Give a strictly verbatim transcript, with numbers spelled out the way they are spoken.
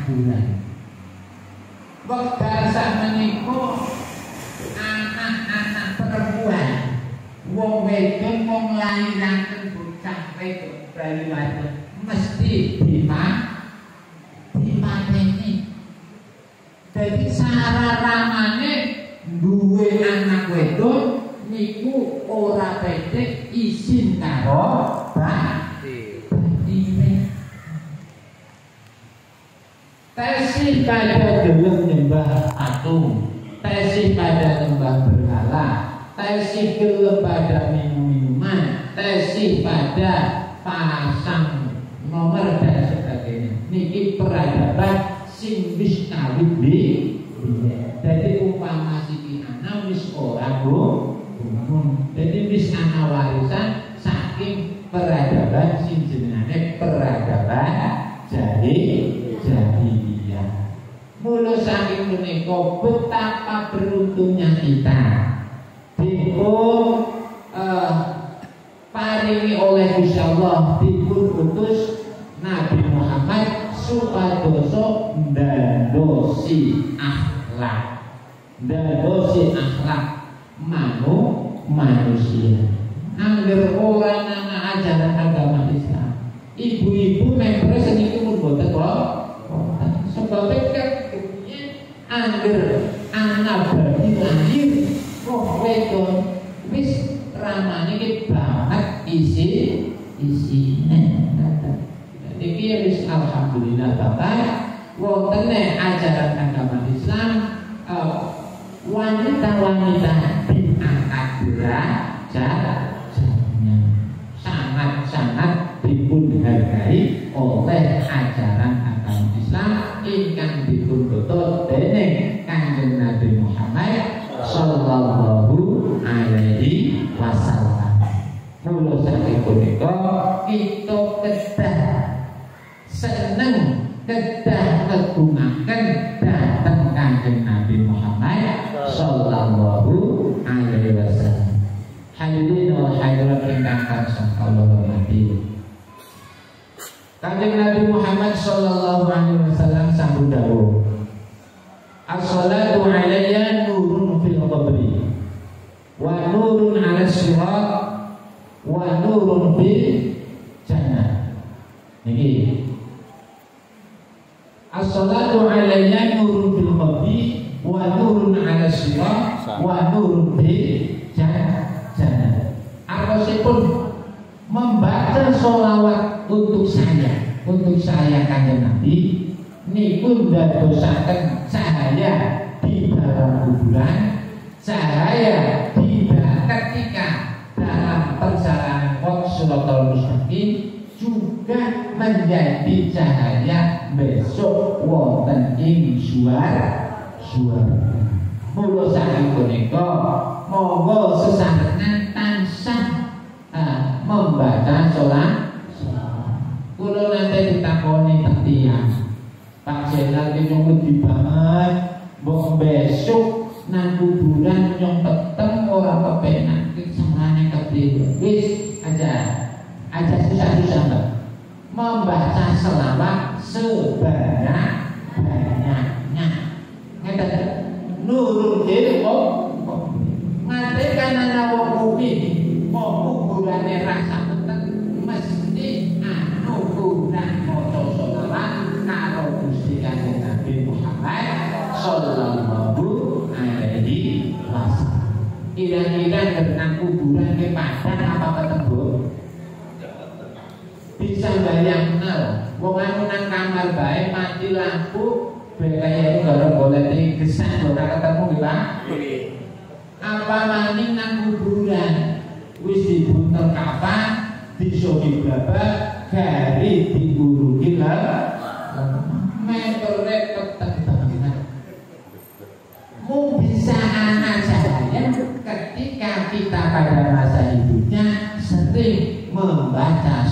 kuburan. Wekdal sakmenika anak-anak perempuan wong wedok wong lairaken bocah wedok bayi wadon mesti dima dipateni. Jadi sararamane duwe anak wedok niku ora pedhe izin karo batine. Tesih pada gelem nyembah patung, tesih pada nyembah berhala, tesih gelem pada minum-minuman, tesih pada pasang nomor dan sebagainya. Niki peradaban sing wis kawit di. Jadi umpama siki ana wis ora gumun. Jadi wis ana warisan saking peradaban sing jenenge peradaban jadi jahiliyah. Mula saking menika betapa beruntungnya kita dipun uh, paringi oleh Gusti Allah dipun utus Nabi Muhammad supadoso ndandosi akhlak ndandosi akhlak manu manusia. Angger ora ana ajaran agama Islam, ibu-ibu member seniki pun boten kok. Sebabnya kan angger anak bayi lahir roh wedon wis ramane iki banget isi isine. Iki wis alhamdulillah Bapak wontene ajaran agama Islam wanita-wanita diangkat derajatnya sangat-sangat dipun hargai oleh ajaran agama Islam ingkang dipun tutur dening Kanjeng Nabi Muhammad sallallahu alaihi wasallam. Mula saking punika kita kedah seneng kedah kegungaken dhateng Kanjeng Nabi Muhammad sallallahu alaihi wasallam. Hadirin wa hadirat ingkang kasih Allah hormati. Kanjeng Nabi Muhammad sallallahu alaihi wasallam sambut dawuh, as-salatu alayya nurun fil qabri wa nurun 'ala sirat wa nurun fil jannah. Niki as-salatu alayya nurun fil qabri wa nurun 'ala sirat wa nurun fil jannah. Artosipun membaca sholawat untuk saya, untuk saya Kanjeng Nabi niku ndadosaken cahaya di dalam kuburan, cahaya di ketika dalam perjalanan Shiratal Mustaqim, juga menjadi cahaya besok wonten ing suara suara. Mula saking punika monggo sesarengan tansah uh, membaca sholat. Kula nanti ditakoni tiyang, Pak Jenderal ki nyuwun banget, mbok besok nang kuburan nyong teteng ora kepenak ki samane kepriye. Wis aja aja susah-susah Mbak. Membaca selawat sebanyak-banyaknya. Ngeten nurul ilmu ngate kanana wong mukmin mau kuburane rasa teten mesti anu kuburan maca selawat karo Gusti Kanjeng Nabi Muhammad sallallahu alaihi wasallam. Kira-kira nang kuburan ke padang apa ketemu? Bisa bayangno wong anu nang kamar bae mati lampu kaya gara boleh digesak ora ketemu nggih Pak. Apa maning nang kuburan wis dibuntel kapan, disoki babak, gari diurugi lah. Metere tetep banget. Mung bisa anak saya ketika kita pada masa hidupnya sering membaca